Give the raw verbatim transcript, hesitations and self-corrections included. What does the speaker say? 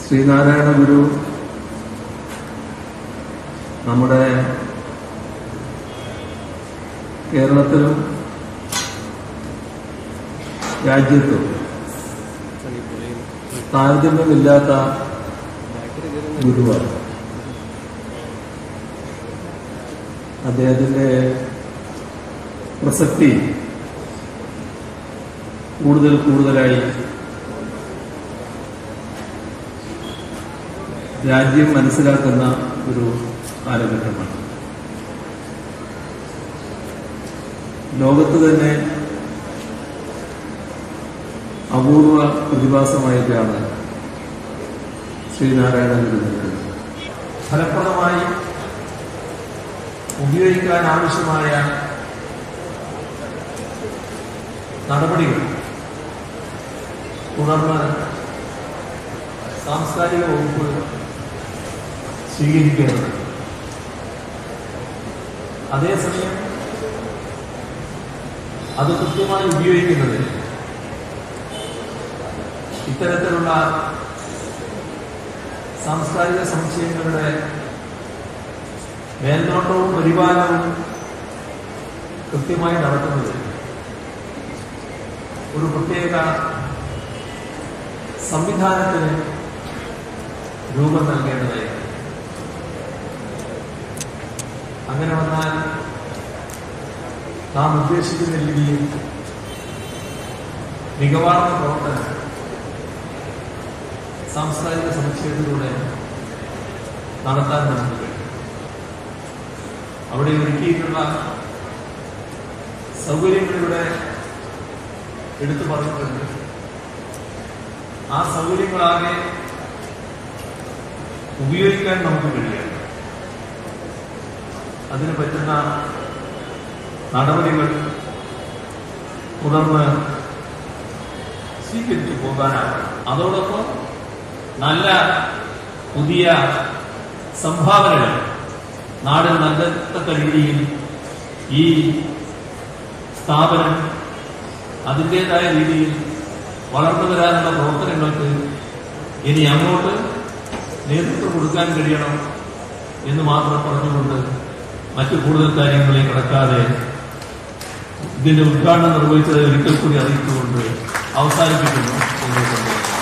ശ്രീനാരായണ ഗുരു നമ്മുടെ കേരളത്തിലും രാജ്യത്തും താരതമ്യമില്ലാത്ത ഗുരുവാണ്. അദ്ദേഹത്തിന്റെ പ്രസക്തി കൂടുതൽ കൂടുതലായി രാജ്യം മനസ്സിലാക്കുന്ന ഒരു കാലഘട്ടമാണ്. ലോകത്ത് തന്നെ അപൂർവ പ്രതിഭാസമായിട്ടാണ് ശ്രീനാരായണ ഗുരു നിൽക്കുന്നത്. ഫലപ്രദമായി ഉപയോഗിക്കാൻ ആവശ്യമായ നടപടികൾ തുടർന്ന് സാംസ്കാരിക വകുപ്പ് സ്വീകരിക്കേണ്ടത്. അതേസമയം അത് കൃത്യമായി ഉപയോഗിക്കുന്നത് ഇത്തരത്തിലുള്ള സാംസ്കാരിക സമുച്ചയങ്ങളുടെ മേൽനോട്ടവും പരിപാലനവും കൃത്യമായി നടത്തുന്നത് ഒരു പ്രത്യേക സംവിധാനത്തിന് രൂപം നൽകേണ്ടതായിരുന്നു. അങ്ങനെ വന്നാൽ നാം ഉദ്ദേശിക്കുന്ന രീതിയിൽ മികവാർന്ന പ്രവർത്തനം സാംസ്കാരിക സമുച്ചയത്തിലൂടെ നടത്താൻ നമുക്ക് കഴിയും. അവിടെ ഒരുക്കിയിട്ടുള്ള സൗകര്യങ്ങളിലൂടെ എടുത്തു പറഞ്ഞിട്ടുണ്ട്. ആ സൗകര്യങ്ങളാകെ ഉപയോഗിക്കാൻ നമുക്ക് കഴിയണം. അതിന് പറ്റുന്ന നടപടികൾ തുടർന്ന് സ്വീകരിച്ചു പോകാനാണ്. അതോടൊപ്പം നല്ല പുതിയ സംഭാവനകൾ നാടിന് നൽകത്തക്ക രീതിയിൽ ഈ സ്ഥാപനം അതിൻ്റെതായ രീതിയിൽ വളർന്നു വരാനുള്ള പ്രവർത്തനങ്ങൾക്ക് ഇനി അങ്ങോട്ട് നേതൃത്വം കൊടുക്കാൻ കഴിയണം എന്ന് മാത്രം പറഞ്ഞുകൊണ്ട് മറ്റു കൂടുതൽ കാര്യങ്ങളിലേക്ക് കടക്കാതെ ഇതിന്റെ ഉദ്ഘാടനം നിർവഹിച്ചത് ഒരിക്കൽ കൂടി അറിയിച്ചുകൊണ്ട് അവസാനിപ്പിക്കുന്നു.